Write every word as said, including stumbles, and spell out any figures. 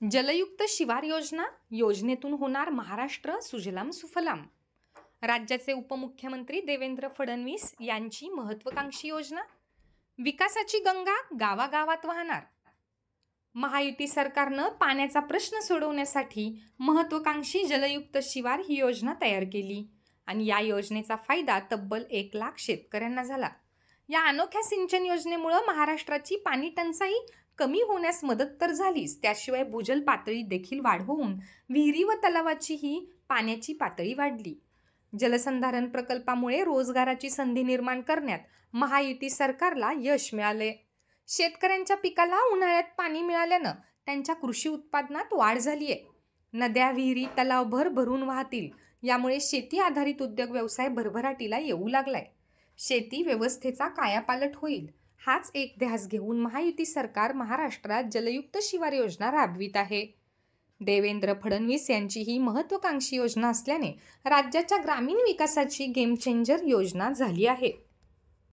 जलयुक्त शिवार योजना योजनेतून होणार महाराष्ट्र सुजलाम सुफलाम. राज्याचे उपमुख्यमंत्री देवेंद्र फडणवीस यांची महत्त्वाकांक्षी योजना. विकासाची गंगा गावागावात वाहणार. महायुती सरकारनं पाण्याचा प्रश्न सोडवण्यासाठी महत्त्वाकांक्षी जलयुक्त शिवार ही योजना तयार केली आणि या योजनेचा फायदा तब्बल एक लाख शेतकऱ्यांना झाला. या अनोख्या सिंचन योजनेमुळे महाराष्ट्राची पाणी टंचाई कमी होण्यास मदत तर झालीच, त्याशिवाय भूजल पातळी देखील वाढ होऊन विहिरी व तलावाचीही पाण्याची पातळी वाढली. जलसंधारण प्रकल्पामुळे रोजगाराची संधी निर्माण करण्यात महायुती सरकारला यश मिळाले. शेतकऱ्यांच्या पिकाला उन्हाळ्यात पाणी मिळाल्यानं त्यांच्या कृषी उत्पादनात वाढ झाली आहे. नद्या, विहिरी, तलाव भरभरून वाहतील. यामुळे शेती आधारित उद्योग व्यवसाय भरभराटीला येऊ लागलाय. शेती व्यवस्थेचा कायापालट होईल. हाच एक ध्यास घेऊन महायुती सरकार महाराष्ट्रात जलयुक्त शिवार योजना राबवित आहे. देवेंद्र फडणवीस यांची ही महत्त्वाकांक्षी योजना असल्याने राज्याच्या ग्रामीण विकासाची गेम चेंजर योजना झाली आहे.